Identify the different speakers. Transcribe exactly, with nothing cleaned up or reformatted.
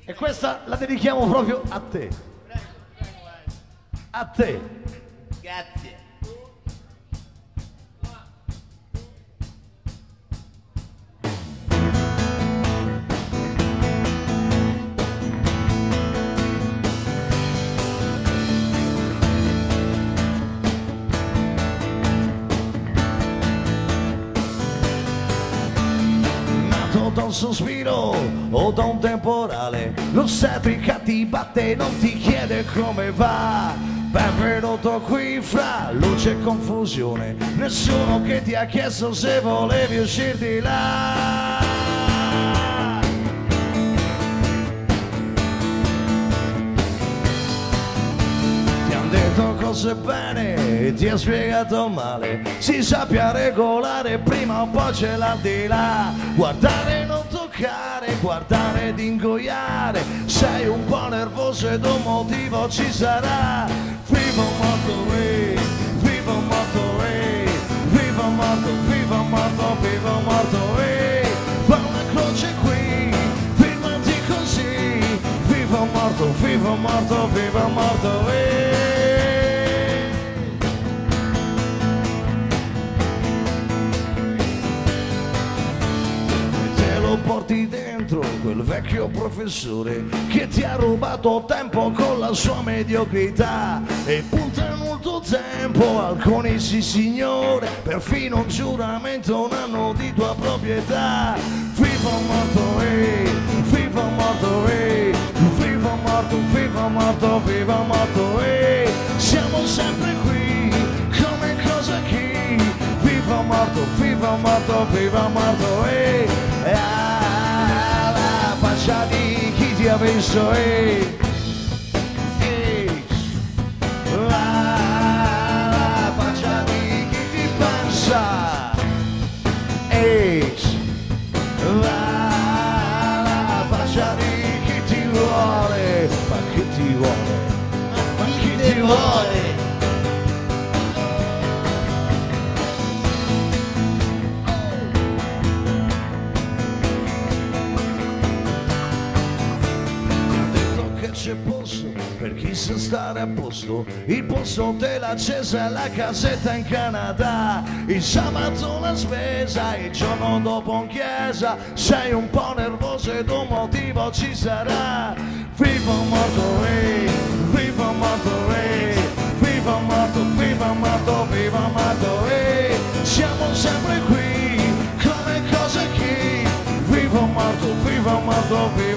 Speaker 1: E questa la dedichiamo proprio a te. A te.
Speaker 2: Grazie.
Speaker 1: Da un sospiro o da un temporale, l'ostetrica ti batte e non ti chiede come va. Benvenuto qui fra luce e confusione, nessuno che ti ha chiesto se volevi uscire di là. Ti han detto cose bene e ti ha spiegato male, si sappia regolare, prima o poi c'è l'aldilà. Guardare, non toccare, guardare ed ingoiare, sei un po' nervoso ed un motivo ci sarà. Vivo morto, eh, vivo morto, eh, vivo morto, vivo morto, vivo morto, eh. Fa una croce qui, firmati così. Vivo morto, vivo morto, vivo morto, eh. Porti dentro quel vecchio professore che ti ha rubato tempo con la sua mediocrità e puntano il tuo tempo, alcuni sì signore, perfino un giuramento, un anno di tua proprietà. Vivo morto, eh, vivo morto, eh, vivo morto, vivo morto, vivo morto, eh. Siamo sempre qui, come cosa chi? Vivo morto, vivo morto, vivo morto, eh. Ah, la faccia di chi ti ha visto, eh. Eh. La, la faccia di chi ti pensa, eh. La, la faccia di chi ti vuole, ma chi ti vuole, ma chi ti vuole. C'è posto per chi sa stare a posto, il posto dell'accesa e la casetta in Canada, il sabato la spesa, il giorno dopo in chiesa, sei un po' nervoso ed un motivo ci sarà. Vivo morto, eh, vivo morto, eh, vivo morto, vivo morto, vivo morto, eh. Siamo sempre qui, come cosa chi? Vivo morto, vivo morto, vivo